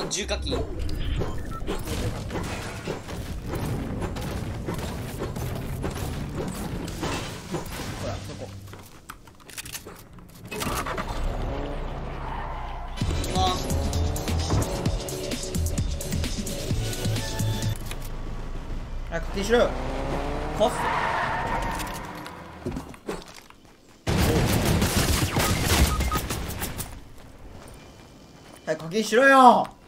重課金。ほらそこ。早く課金しろよ。コス早く課金しろよ。